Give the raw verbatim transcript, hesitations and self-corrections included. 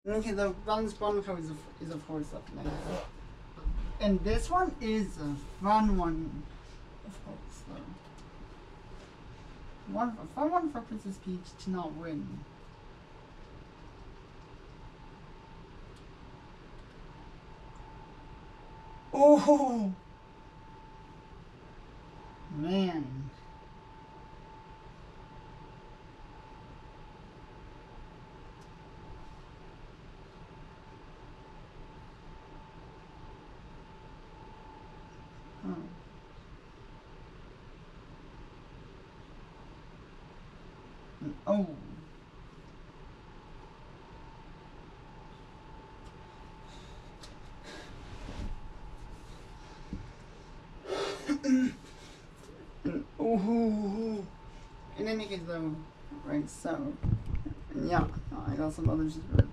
Okay, the balance Bronco is of, is of course up next. And this one is a fun one, of course, though. One, a fun one for Princess Peach to not win. Oh! Man. Oh. Oh. In any case, though, right? So, yeah, I got some other super